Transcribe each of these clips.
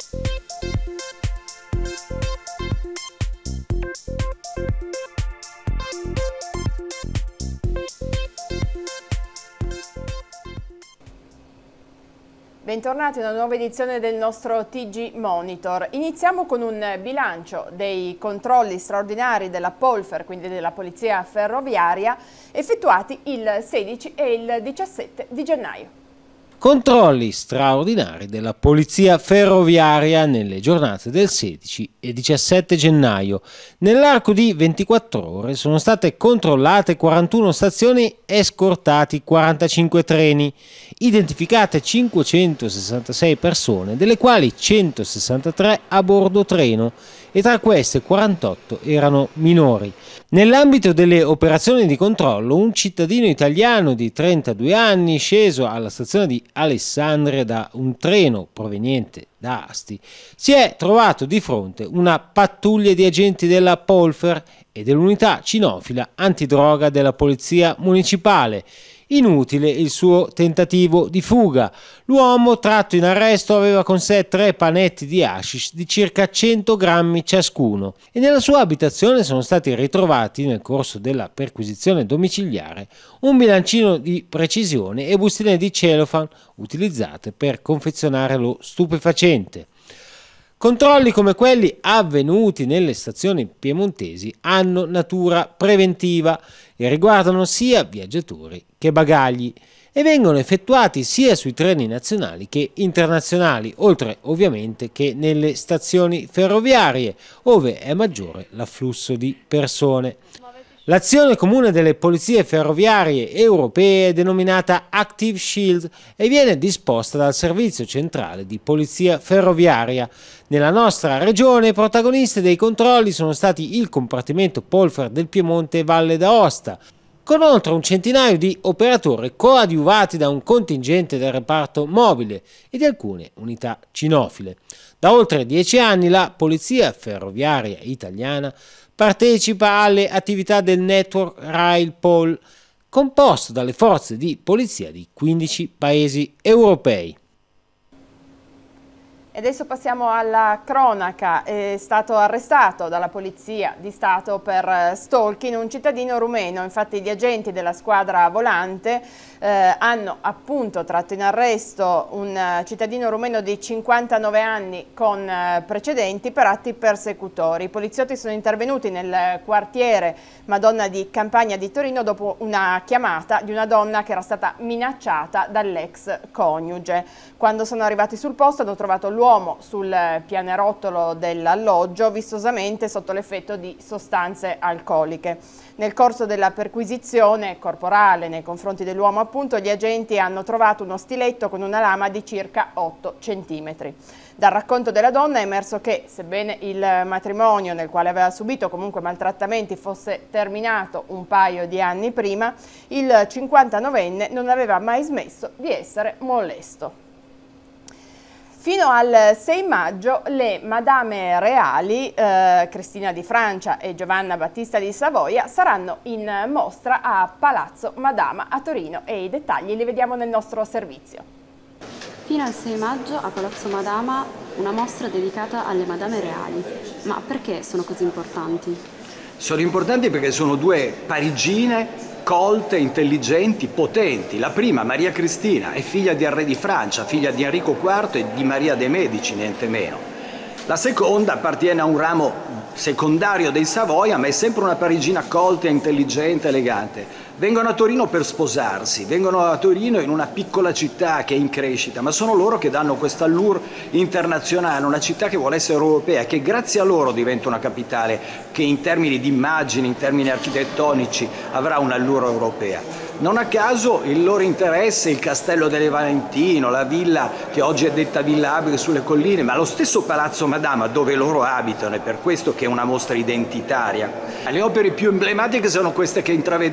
Bentornati a una nuova edizione del nostro TG Monitor. Iniziamo con un bilancio dei controlli straordinari della Polfer, quindi della Polizia Ferroviaria, effettuati il 16 e il 17 di gennaio. Controlli straordinari della Polizia Ferroviaria nelle giornate del 16 e 17 gennaio. Nell'arco di 24 ore sono state controllate 41 stazioni e scortati 45 treni, identificate 566 persone, delle quali 163 a bordo treno e tra queste 48 erano minori. Nell'ambito delle operazioni di controllo, un cittadino italiano di 32 anni, sceso alla stazione di Alessandria da un treno proveniente da Asti, si è trovato di fronte una pattuglia di agenti della Polfer e dell'unità cinofila antidroga della Polizia Municipale. Inutile il suo tentativo di fuga. L'uomo tratto in arresto aveva con sé 3 panetti di hashish di circa 100 grammi ciascuno e nella sua abitazione sono stati ritrovati nel corso della perquisizione domiciliare un bilancino di precisione e bustine di cellophane utilizzate per confezionare lo stupefacente. Controlli come quelli avvenuti nelle stazioni piemontesi hanno natura preventiva e riguardano sia viaggiatori che bagagli e vengono effettuati sia sui treni nazionali che internazionali, oltre ovviamente che nelle stazioni ferroviarie, ove è maggiore l'afflusso di persone. L'azione comune delle polizie ferroviarie europee è denominata Active Shield e viene disposta dal Servizio Centrale di Polizia Ferroviaria. Nella nostra regione protagoniste dei controlli sono stati il compartimento Polfer del Piemonte e Valle d'Aosta, con oltre un centinaio di operatori coadiuvati da un contingente del reparto mobile e di alcune unità cinofile. Da oltre 10 anni la Polizia Ferroviaria Italiana partecipa alle attività del network Rail-Pol, composto dalle forze di polizia di 15 paesi europei. E adesso passiamo alla cronaca. È stato arrestato dalla Polizia di Stato per stalking un cittadino rumeno. Infatti gli agenti della squadra volante hanno appunto tratto in arresto un cittadino rumeno di 59 anni con precedenti per atti persecutori. I poliziotti sono intervenuti nel quartiere Madonna di Campagna di Torino dopo una chiamata di una donna che era stata minacciata dall'ex coniuge. Quando sono arrivati sul posto hanno trovato l'uomo sul pianerottolo dell'alloggio, vistosamente sotto l'effetto di sostanze alcoliche. Nel corso della perquisizione corporale nei confronti dell'uomo, appunto, gli agenti hanno trovato uno stiletto con una lama di circa 8 cm. Dal racconto della donna è emerso che, sebbene il matrimonio nel quale aveva subito comunque maltrattamenti fosse terminato un paio di anni prima, il 59enne non aveva mai smesso di essere molesto. Fino al 6 maggio le Madame Reali, Cristina di Francia e Giovanna Battista di Savoia, saranno in mostra a Palazzo Madama a Torino e i dettagli li vediamo nel nostro servizio. Fino al 6 maggio a Palazzo Madama una mostra dedicata alle Madame Reali. Ma perché sono così importanti? Sono importanti perché sono 2 parigine colte, intelligenti, potenti. La prima, Maria Cristina, è figlia di re di Francia, figlia di Enrico IV e di Maria de' Medici, niente meno. La seconda appartiene a un ramo secondario dei Savoia, ma è sempre una parigina colta, intelligente, elegante. Vengono a Torino per sposarsi, vengono a Torino in una piccola città che è in crescita, ma sono loro che danno questa allure internazionale, una città che vuole essere europea, che grazie a loro diventa una capitale che in termini di immagini, in termini architettonici avrà un'allure europea. Non a caso il loro interesse è il Castello delle Valentino, la villa che oggi è detta Villa Abri sulle colline, ma lo stesso Palazzo Madama dove loro abitano, è per questo che è una mostra identitaria. Le opere più emblematiche sono queste che intravedete alle mie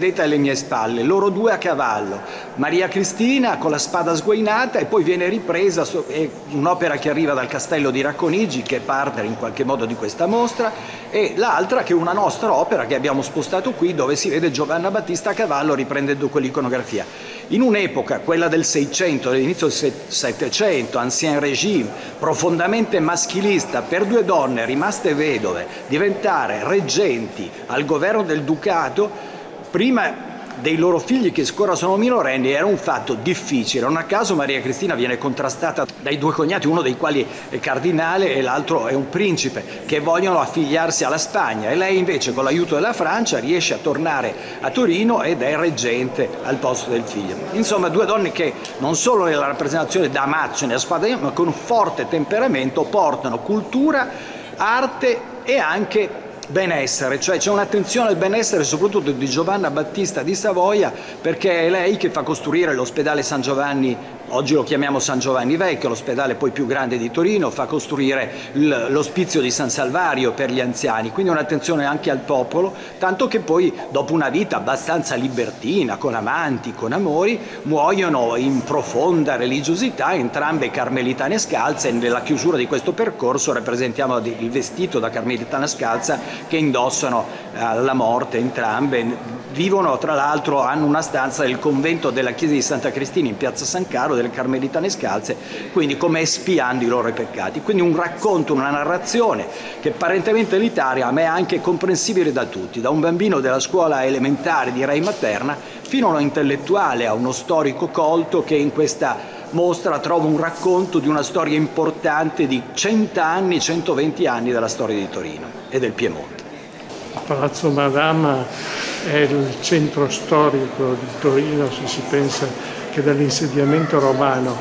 mie spalle, loro due a cavallo, Maria Cristina con la spada sguainata, e poi viene ripresa, è un'opera che arriva dal castello di Racconigi, che è partner in qualche modo di questa mostra, e l'altra che è una nostra opera che abbiamo spostato qui, dove si vede Giovanna Battista a cavallo riprendendo quell'iconografia. In un'epoca, quella del 600, dell'inizio del 700, ancien régime, profondamente maschilista, per due donne rimaste vedove diventare reggenti al governo del ducato, prima dei loro figli che ancora sono minorenni, era un fatto difficile. Non a caso Maria Cristina viene contrastata dai due cognati, uno dei quali è cardinale e l'altro è un principe, che vogliono affiliarsi alla Spagna, e lei invece con l'aiuto della Francia riesce a tornare a Torino ed è reggente al posto del figlio. Insomma, due donne che non solo nella rappresentazione da Amazzoni a spada, ma con un forte temperamento portano cultura, arte e anche benessere, cioè c'è un'attenzione al benessere soprattutto di Giovanna Battista di Savoia, perché è lei che fa costruire l'ospedale San Giovanni, oggi lo chiamiamo San Giovanni Vecchio, l'ospedale poi più grande di Torino, fa costruire l'ospizio di San Salvario per gli anziani, quindi un'attenzione anche al popolo, tanto che poi dopo una vita abbastanza libertina, con amanti, con amori, muoiono in profonda religiosità, entrambe carmelitane scalze, e nella chiusura di questo percorso rappresentiamo il vestito da carmelitana scalza che indossano alla morte entrambe. Vivono, tra l'altro, hanno una stanza del convento della chiesa di Santa Cristina in piazza San Caro, delle Carmelitane Scalze, quindi come espiando i loro peccati. Quindi un racconto, una narrazione che apparentemente elitaria, ma è anche comprensibile da tutti, da un bambino della scuola elementare, direi materna, fino a uno intellettuale, a uno storico colto che in questa mostra trova un racconto di una storia importante di 100 anni, 120 anni della storia di Torino e del Piemonte. Palazzo Madama è il centro storico di Torino, se si pensa che dall'insediamento romano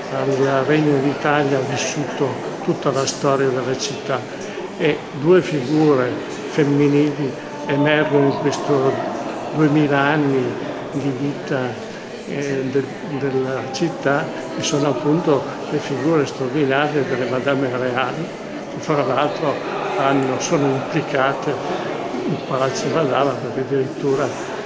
al Regno d'Italia ha vissuto tutta la storia della città, e due figure femminili emergono in questo 2000 anni di vita della città, e sono appunto le figure straordinarie delle Madame Reali, che fra l'altro sono implicate in Palazzo Madama, perché addirittura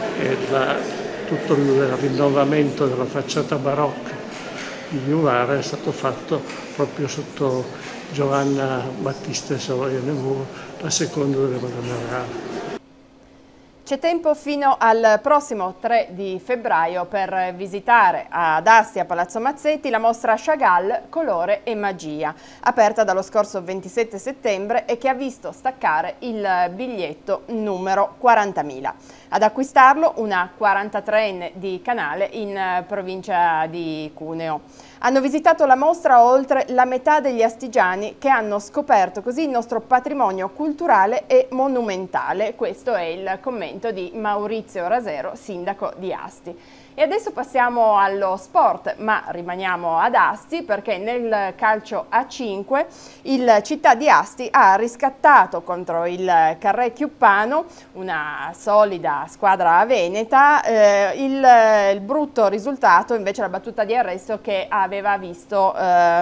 tutto il rinnovamento della facciata barocca di Novara è stato fatto proprio sotto Giovanna Battista Savoia Nemours, la seconda delle Madame Reali. C'è tempo fino al prossimo 3 di febbraio per visitare ad Asti a Palazzo Mazzetti la mostra Chagall Colore e Magia, aperta dallo scorso 27 settembre e che ha visto staccare il biglietto numero 40.000. Ad acquistarlo una 43enne di Canale in provincia di Cuneo. Hanno visitato la mostra oltre la metà degli astigiani, che hanno scoperto così il nostro patrimonio culturale e monumentale. Questo è il commento di Maurizio Rasero, sindaco di Asti. E adesso passiamo allo sport, ma rimaniamo ad Asti, perché nel calcio A5 il Città di Asti ha riscattato contro il Carré Chiuppano, una solida squadra veneta, il brutto risultato, invece la battuta di arresto che l'aveva visto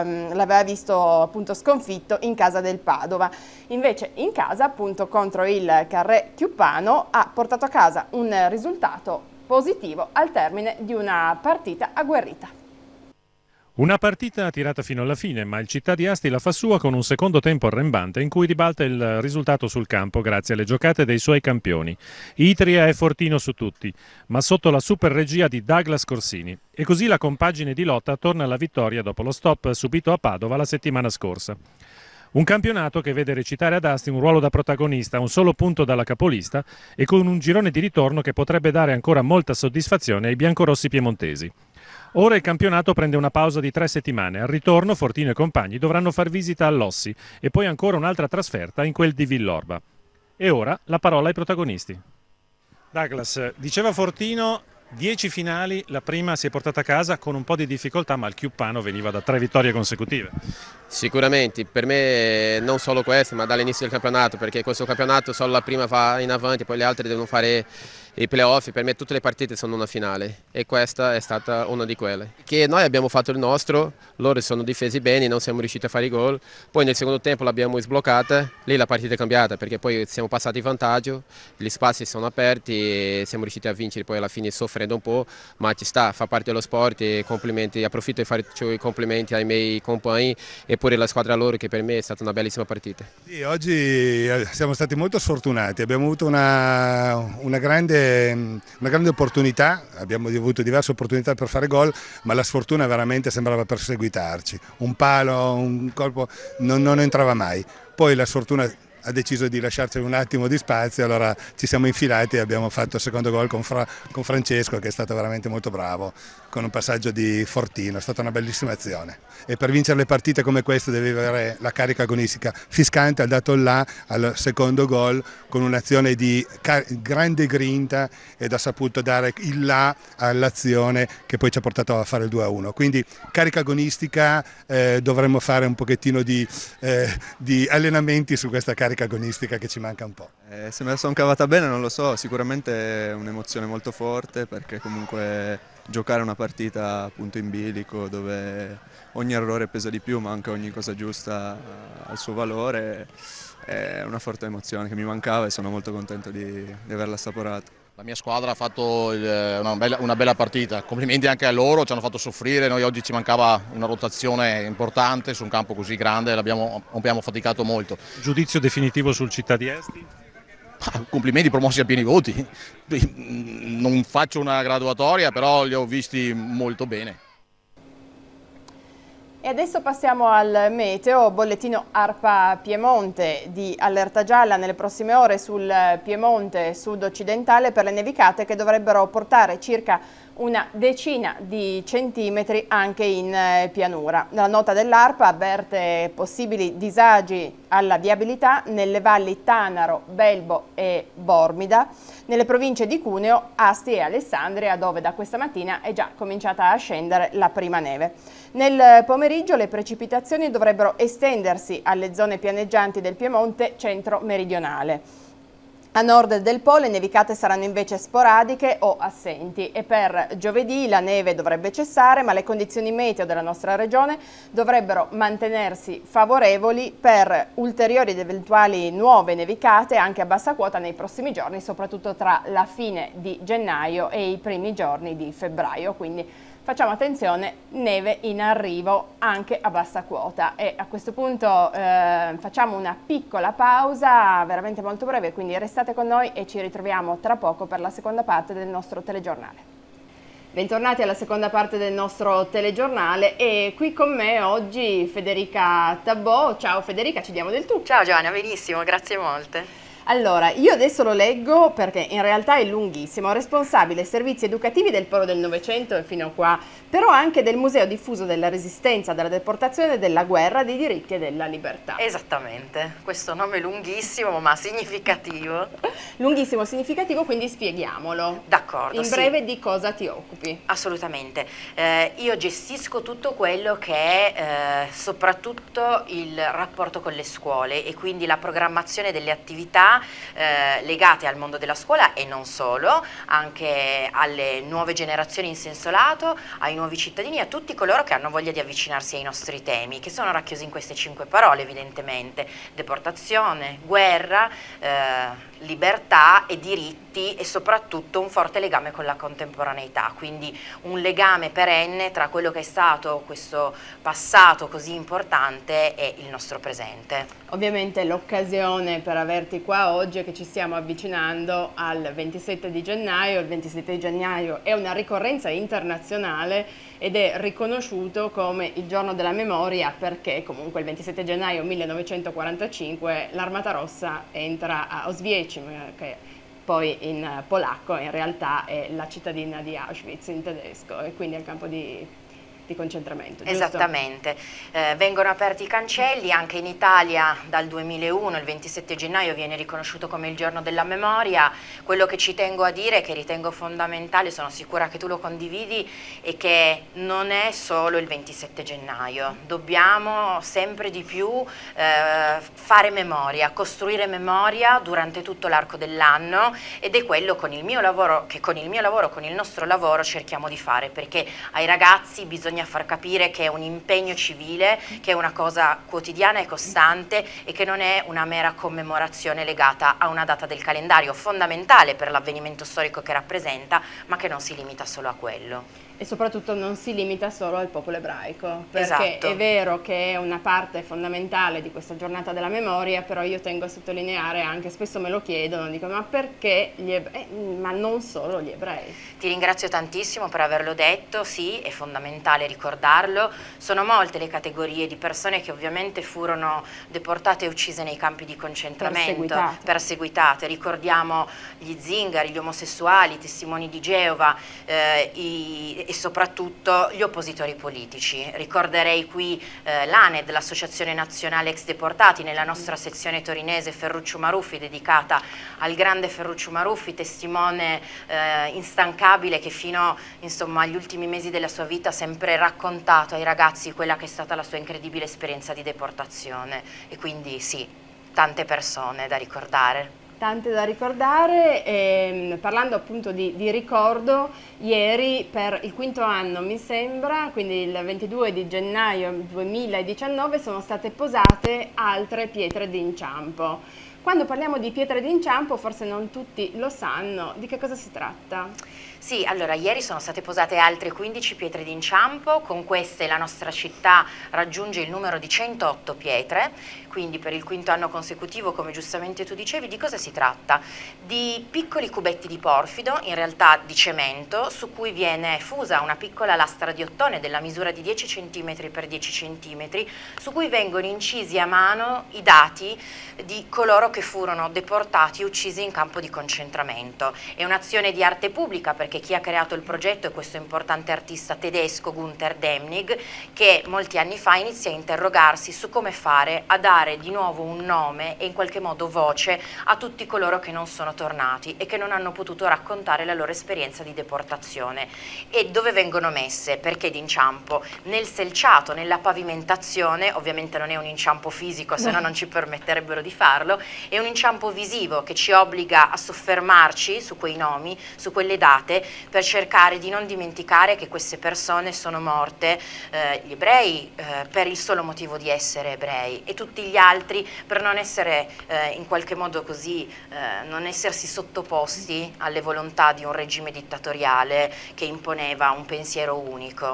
appunto sconfitto in casa del Padova. Invece in casa, appunto, contro il Carré Chiuppano ha portato a casa un risultato positivo al termine di una partita agguerrita. Una partita tirata fino alla fine, ma il Città di Asti la fa sua con un secondo tempo arrembante in cui ribalta il risultato sul campo grazie alle giocate dei suoi campioni. Itria e Fortino su tutti, ma sotto la super regia di Douglas Corsini. E così la compagine di lotta torna alla vittoria dopo lo stop subito a Padova la settimana scorsa. Un campionato che vede recitare ad Asti un ruolo da protagonista, un solo punto dalla capolista e con un girone di ritorno che potrebbe dare ancora molta soddisfazione ai biancorossi piemontesi. Ora il campionato prende una pausa di 3 settimane. Al ritorno Fortino e compagni dovranno far visita all'Ossi e poi ancora un'altra trasferta in quel di Villorba. E ora la parola ai protagonisti. Douglas, diceva Fortino, 10 finali, la prima si è portata a casa con un po' di difficoltà, ma il Chiuppano veniva da 3 vittorie consecutive. Sicuramente, per me non solo questo, ma dall'inizio del campionato, perché questo campionato solo la prima va in avanti, poi le altre devono fare i playoff, per me tutte le partite sono una finale e questa è stata una di quelle. Che noi abbiamo fatto il nostro, loro sono difesi bene, non siamo riusciti a fare i gol, poi nel secondo tempo l'abbiamo sbloccata, lì la partita è cambiata perché poi siamo passati in vantaggio, gli spazi sono aperti e siamo riusciti a vincere poi alla fine soffrendo un po', ma ci sta, fa parte dello sport e complimenti, approfitto di fare i complimenti ai miei compagni e pure alla squadra loro che per me è stata una bellissima partita. Sì, oggi siamo stati molto sfortunati, abbiamo avuto una grande opportunità, abbiamo avuto diverse opportunità per fare gol, ma la sfortuna veramente sembrava perseguitarci, un palo, un colpo non entrava mai, poi la sfortuna ha deciso di lasciarci un attimo di spazio, allora ci siamo infilati e abbiamo fatto il secondo gol con Francesco, che è stato veramente molto bravo, con un passaggio di fortino, è stata una bellissima azione. E per vincere le partite come queste devi avere la carica agonistica. Fiscante ha dato il là al secondo gol con un'azione di grande grinta ed ha saputo dare il là all'azione che poi ci ha portato a fare il 2-1. Quindi carica agonistica, dovremmo fare un pochettino di allenamenti su questa carica agonistica che ci manca un po'. Se me la sono cavata bene non lo so, sicuramente è un'emozione molto forte perché comunque giocare una partita appunto in bilico dove ogni errore pesa di più ma anche ogni cosa giusta ha il suo valore è una forte emozione che mi mancava e sono molto contento di averla assaporata. La mia squadra ha fatto una bella partita, complimenti anche a loro, ci hanno fatto soffrire, noi oggi ci mancava una rotazione importante su un campo così grande, abbiamo faticato molto. Giudizio definitivo sul Città di Esti? Complimenti, promossi a pieni voti, non faccio una graduatoria però li ho visti molto bene. E adesso passiamo al meteo, bollettino ARPA Piemonte di allerta gialla nelle prossime ore sul Piemonte sud-occidentale per le nevicate che dovrebbero portare circa una decina di centimetri anche in pianura. La nota dell'ARPA avverte possibili disagi alla viabilità nelle valli Tanaro, Belbo e Bormida, nelle province di Cuneo, Asti e Alessandria, dove da questa mattina è già cominciata a scendere la prima neve. Nel pomeriggio le precipitazioni dovrebbero estendersi alle zone pianeggianti del Piemonte centro-meridionale. A nord del Po le nevicate saranno invece sporadiche o assenti e per giovedì la neve dovrebbe cessare, ma le condizioni meteo della nostra regione dovrebbero mantenersi favorevoli per ulteriori ed eventuali nuove nevicate anche a bassa quota nei prossimi giorni, soprattutto tra la fine di gennaio e i primi giorni di febbraio. Quindi facciamo attenzione, neve in arrivo anche a bassa quota e a questo punto facciamo una piccola pausa, veramente molto breve, quindi restate con noi e ci ritroviamo tra poco per la seconda parte del nostro telegiornale. Bentornati alla seconda parte del nostro telegiornale e qui con me oggi Federica Tabbò. Ciao Federica, ci diamo del tu. Ciao Giovanna, benissimo, grazie molte. Allora, io adesso lo leggo perché in realtà è lunghissimo, responsabile servizi educativi del Polo del Novecento e fino a qua, però anche del Museo Diffuso della Resistenza, della Deportazione e della Guerra, dei diritti e della libertà. Esattamente, questo nome lunghissimo ma significativo. Lunghissimo, significativo, quindi spieghiamolo. D'accordo. In breve di cosa ti occupi? Assolutamente, io gestisco tutto quello che è soprattutto il rapporto con le scuole e quindi la programmazione delle attività legate al mondo della scuola e non solo, anche alle nuove generazioni in senso lato, ai nuovi cittadini, a tutti coloro che hanno voglia di avvicinarsi ai nostri temi, che sono racchiusi in queste 5 parole evidentemente: deportazione, guerra, libertà e diritti e soprattutto un forte legame con la contemporaneità, quindi un legame perenne tra quello che è stato questo passato così importante e il nostro presente. Ovviamente l'occasione per averti qua oggi è che ci stiamo avvicinando al 27 di gennaio, il 27 di gennaio è una ricorrenza internazionale ed è riconosciuto come il giorno della memoria perché comunque il 27 gennaio 1945 l'Armata Rossa entra a Oswiecim, che poi in polacco in realtà è la cittadina di Auschwitz in tedesco, e quindi al campo di di concentramento, giusto? Esattamente, vengono aperti i cancelli, anche in Italia dal 2001 il 27 gennaio viene riconosciuto come il giorno della memoria. Quello che ci tengo a dire, che ritengo fondamentale, sono sicura che tu lo condividi, è che non è solo il 27 gennaio, dobbiamo sempre di più fare memoria, costruire memoria durante tutto l'arco dell'anno, ed è quello con il mio lavoro, con il nostro lavoro cerchiamo di fare, perché ai ragazzi bisogna far capire che è un impegno civile, che è una cosa quotidiana e costante e che non è una mera commemorazione legata a una data del calendario fondamentale per l'avvenimento storico che rappresenta, ma che non si limita solo a quello. E soprattutto non si limita solo al popolo ebraico, perché Esatto. è vero che è una parte fondamentale di questa giornata della memoria, però io tengo a sottolineare, anche spesso me lo chiedono, dicono ma perché gli ebrei? Ma non solo gli ebrei. Ti ringrazio tantissimo per averlo detto, sì, è fondamentale ricordarlo. Sono molte le categorie di persone che ovviamente furono deportate e uccise nei campi di concentramento, perseguitate. Ricordiamo gli zingari, gli omosessuali, i testimoni di Geova e soprattutto gli oppositori politici. Ricorderei qui l'ANED, l'Associazione Nazionale Ex Deportati, nella nostra sezione torinese Ferruccio Maruffi, dedicata al grande Ferruccio Maruffi, testimone instancabile che fino agli ultimi mesi della sua vita ha sempre raccontato ai ragazzi quella che è stata la sua incredibile esperienza di deportazione, e quindi sì, tante persone da ricordare. Tante da ricordare, parlando appunto di ricordo, ieri per il quinto anno mi sembra, quindi il 22 di gennaio 2019, sono state posate altre pietre d'inciampo. Quando parliamo di pietre d'inciampo forse non tutti lo sanno, di che cosa si tratta? Sì, allora ieri sono state posate altre 15 pietre d'inciampo, con queste la nostra città raggiunge il numero di 108 pietre, quindi per il quinto anno consecutivo, come giustamente tu dicevi. Di cosa si tratta? Di piccoli cubetti di porfido, in realtà di cemento, su cui viene fusa una piccola lastra di ottone della misura di 10 cm x 10 cm, su cui vengono incisi a mano i dati di coloro che furono deportati e uccisi in campo di concentramento. È un'azione di arte pubblica, perché chi ha creato il progetto è questo importante artista tedesco, Gunther Demnig, che molti anni fa inizia a interrogarsi su come fare a dare di nuovo un nome e in qualche modo voce a tutti coloro che non sono tornati e che non hanno potuto raccontare la loro esperienza di deportazione. E dove vengono messe? Perché d'inciampo? Nel selciato, nella pavimentazione. Ovviamente non è un inciampo fisico, se no non ci permetterebbero di farlo, è un inciampo visivo che ci obbliga a soffermarci su quei nomi, su quelle date, per cercare di non dimenticare che queste persone sono morte, gli ebrei per il solo motivo di essere ebrei, e tutti gli altri per non essere in qualche modo così, non essersi sottoposti alle volontà di un regime dittatoriale che imponeva un pensiero unico.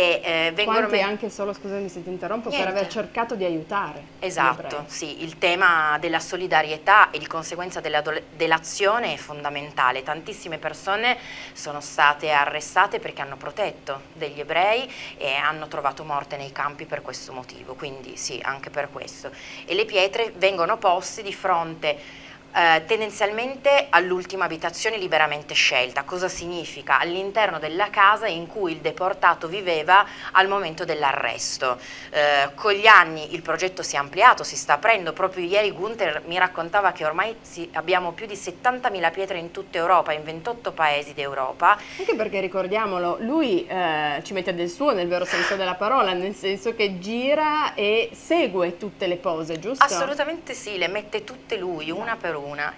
E quanti anche solo, scusami se ti interrompo, per aver cercato di aiutare. Esatto, sì, il tema della solidarietà e di conseguenza dell'azione è fondamentale. Tantissime persone sono state arrestate perché hanno protetto degli ebrei e hanno trovato morte nei campi per questo motivo, quindi sì, anche per questo. E le pietre vengono poste di fronte tendenzialmente all'ultima abitazione liberamente scelta. Cosa significa? All'interno della casa in cui il deportato viveva al momento dell'arresto. Con gli anni il progetto si è ampliato, si sta aprendo. Proprio ieri Gunther mi raccontava che ormai abbiamo più di 70.000 pietre in tutta Europa, in 28 paesi d'Europa. Anche perché, ricordiamolo, lui ci mette del suo nel vero senso della parola, nel senso che gira e segue tutte le pose, giusto? Assolutamente sì, le mette tutte lui, una per una,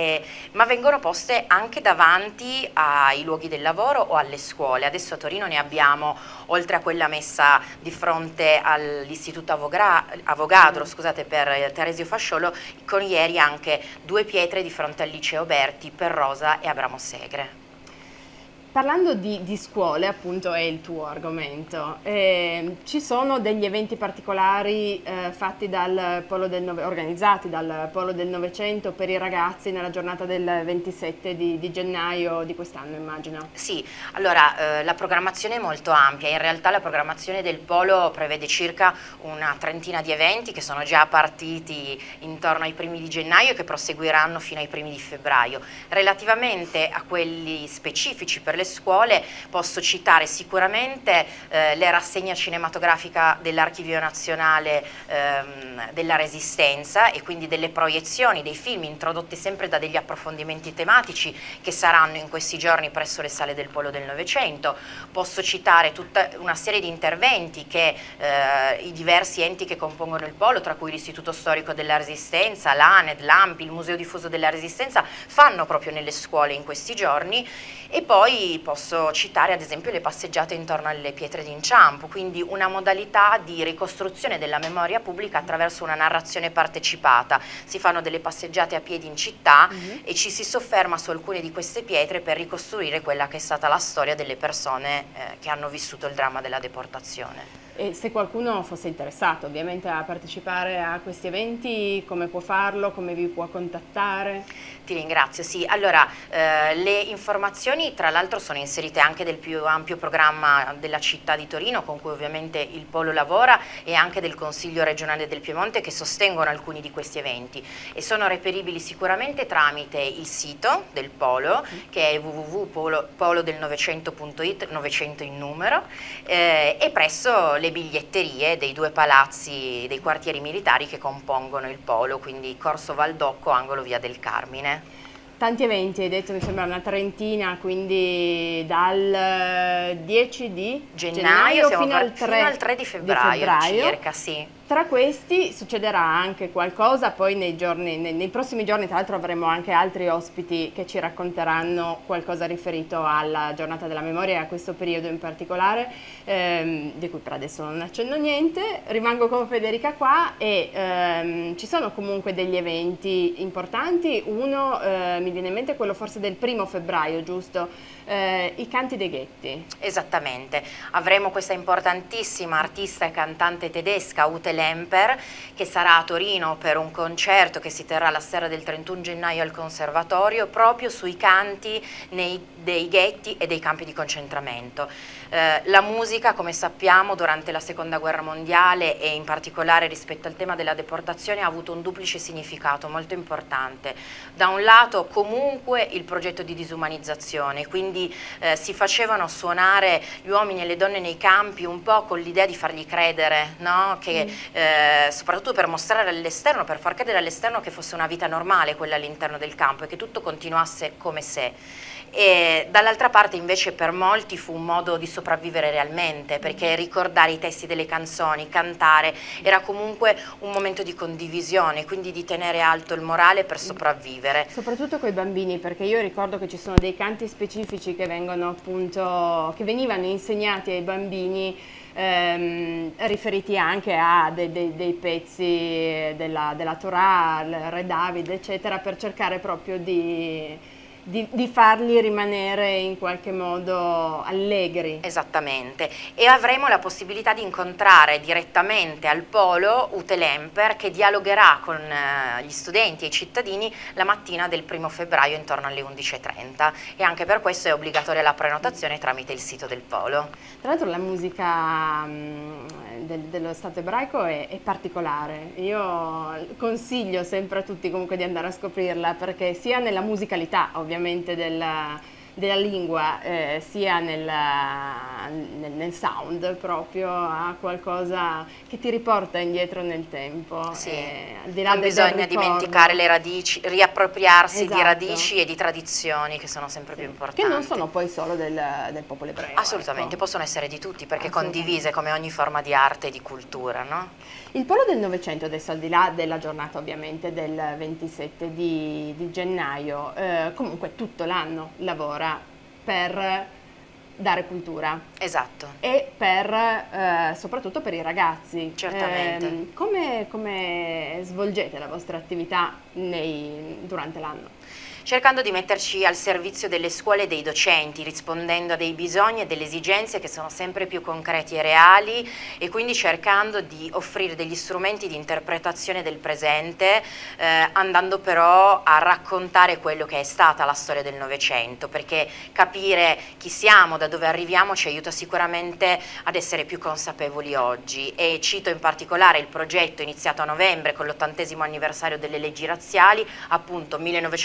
ma vengono poste anche davanti ai luoghi del lavoro o alle scuole. Adesso a Torino ne abbiamo, oltre a quella messa di fronte all'Istituto Avogadro, scusate, per Teresio Fasciolo, con ieri anche 2 pietre di fronte al Liceo Berti per Rosa e Abramo Segre. Parlando di scuole, appunto è il tuo argomento, ci sono degli eventi particolari fatti organizzati dal Polo del Novecento per i ragazzi nella giornata del 27 di gennaio di quest'anno, immagino? Sì, allora la programmazione è molto ampia. In realtà la programmazione del Polo prevede circa una trentina di eventi che sono già partiti intorno ai primi di gennaio e che proseguiranno fino ai primi di febbraio. Relativamente a quelli specifici per le le scuole posso citare sicuramente le rassegne cinematografica dell'Archivio Nazionale della Resistenza, e quindi delle proiezioni dei film introdotti sempre da degli approfondimenti tematici che saranno in questi giorni presso le sale del Polo del Novecento. Posso citare tutta una serie di interventi che i diversi enti che compongono il Polo, tra cui l'Istituto Storico della Resistenza, l'ANED, l'AMPI, il Museo Diffuso della Resistenza, fanno proprio nelle scuole in questi giorni. E poi posso citare ad esempio le passeggiate intorno alle pietre d'inciampo, quindi una modalità di ricostruzione della memoria pubblica attraverso una narrazione partecipata. Si fanno delle passeggiate a piedi in città e ci si sofferma su alcune di queste pietre per ricostruire quella che è stata la storia delle persone che hanno vissuto il dramma della deportazione. E se qualcuno fosse interessato ovviamente a partecipare a questi eventi, come può farlo, come vi può contattare? Ti ringrazio, sì. Allora, le informazioni tra l'altro sono inserite anche del più ampio programma della città di Torino, con cui ovviamente il Polo lavora, e anche del Consiglio regionale del Piemonte, che sostengono alcuni di questi eventi, e sono reperibili sicuramente tramite il sito del Polo, che è www.polodelnovecento.it, 900 in numero, e presso le biglietterie dei due palazzi dei quartieri militari che compongono il Polo, quindi Corso Valdocco, angolo Via del Carmine. Tanti eventi, hai detto, mi sembra una trentina, quindi dal 10 di gennaio fino al 3 di febbraio circa, sì. Tra questi succederà anche qualcosa, poi nei prossimi giorni tra l'altro avremo anche altri ospiti che ci racconteranno qualcosa riferito alla giornata della memoria e a questo periodo in particolare, di cui per adesso non accenno niente. Rimango con Federica qua e ci sono comunque degli eventi importanti. Uno mi viene in mente quello forse del 1° febbraio, giusto? I Canti dei Ghetti. Esattamente, avremo questa importantissima artista e cantante tedesca, Ute Lemper, che sarà a Torino per un concerto che si terrà la sera del 31 gennaio al Conservatorio, proprio sui canti dei ghetti e dei campi di concentramento. La musica, come sappiamo, durante la Seconda Guerra Mondiale e in particolare rispetto al tema della deportazione ha avuto un duplice significato molto importante. Da un lato comunque il progetto di disumanizzazione, quindi si facevano suonare gli uomini e le donne nei campi un po' con l'idea di fargli credere, no? Che, soprattutto per mostrare all'esterno, per far credere all'esterno che fosse una vita normale quella all'interno del campo e che tutto continuasse come se. E dall'altra parte invece per molti fu un modo di sopravvivere realmente, perché ricordare i testi delle canzoni, cantare, era comunque un momento di condivisione, quindi di tenere alto il morale per sopravvivere. Soprattutto con i bambini, perché io ricordo che ci sono dei canti specifici che venivano insegnati ai bambini, riferiti anche a dei pezzi della Torah, il Re David, eccetera, per cercare proprio di farli rimanere in qualche modo allegri. Esattamente, e avremo la possibilità di incontrare direttamente al Polo Ute Lemper, che dialogherà con gli studenti e i cittadini la mattina del 1° febbraio intorno alle 11:30, e anche per questo è obbligatoria la prenotazione tramite il sito del Polo. Tra l'altro la musica dello Stato ebraico è particolare, io consiglio sempre a tutti comunque di andare a scoprirla, perché sia nella musicalità ovviamente della lingua, sia nel sound proprio, ha qualcosa che ti riporta indietro nel tempo. Sì, al di là non bisogna dimenticare le radici, riappropriarsi di radici e di tradizioni che sono sempre più importanti. Che non sono poi solo del popolo ebreo. Assolutamente, possono essere di tutti, perché condivise come ogni forma di arte e di cultura, no? Il Polo del Novecento, adesso al di là della giornata ovviamente del 27 di gennaio, comunque tutto l'anno lavora per dare cultura. Esatto. E soprattutto per i ragazzi. Certamente. Come svolgete la vostra attività durante l'anno? Cercando di metterci al servizio delle scuole e dei docenti, rispondendo a dei bisogni e delle esigenze che sono sempre più concreti e reali, e quindi cercando di offrire degli strumenti di interpretazione del presente, andando però a raccontare quello che è stata la storia del Novecento, perché capire chi siamo, da dove arriviamo, ci aiuta sicuramente ad essere più consapevoli oggi. E cito in particolare il progetto iniziato a novembre con l'80° anniversario delle leggi razziali, appunto 1938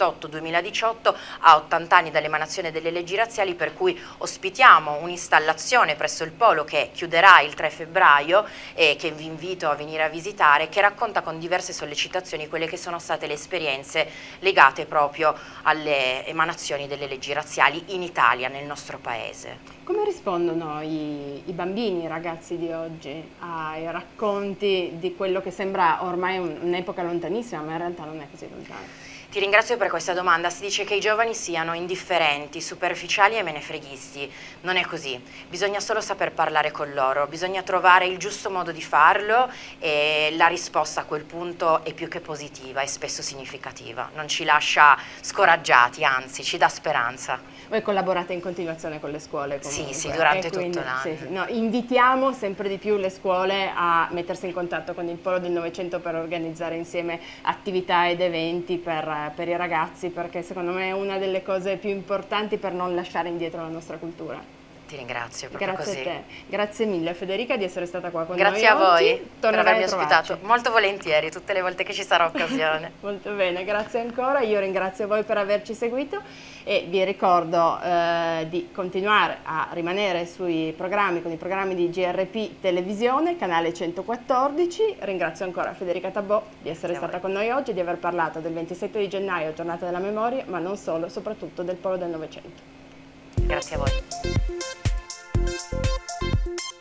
2018-2018, a 80 anni dall'emanazione delle leggi razziali, per cui ospitiamo un'installazione presso il Polo che chiuderà il 3 febbraio e che vi invito a venire a visitare, che racconta con diverse sollecitazioni quelle che sono state le esperienze legate proprio alle emanazioni delle leggi razziali in Italia, nel nostro paese. Come rispondono i bambini, i ragazzi di oggi ai racconti di quello che sembra ormai un'epoca lontanissima, ma in realtà non è così lontana? Ti ringrazio per questa domanda. Si dice che i giovani siano indifferenti, superficiali e menefreghisti. Non è così. Bisogna solo saper parlare con loro, bisogna trovare il giusto modo di farlo e la risposta a quel punto è più che positiva e spesso significativa. Non ci lascia scoraggiati, anzi ci dà speranza. Voi collaborate in continuazione con le scuole comunque? Sì, durante tutto l'anno. Sì, no, invitiamo sempre di più le scuole a mettersi in contatto con il Polo del Novecento per organizzare insieme attività ed eventi per i ragazzi, perché secondo me è una delle cose più importanti per non lasciare indietro la nostra cultura. Ti ringrazio, proprio Grazie così. a te. Grazie mille Federica di essere stata qua con Grazie noi oggi. a voi per avermi ospitato, trovarci. molto volentieri, tutte le volte che ci sarà occasione. Molto bene, grazie ancora, io ringrazio voi per averci seguito e vi ricordo di continuare a rimanere sui programmi, con i programmi di GRP Televisione, canale 114. Ringrazio ancora Federica Tabò di essere stata con noi oggi e di aver parlato del 27 di gennaio, giornata della memoria, ma non solo, soprattutto del Polo del Novecento. Grazie a voi.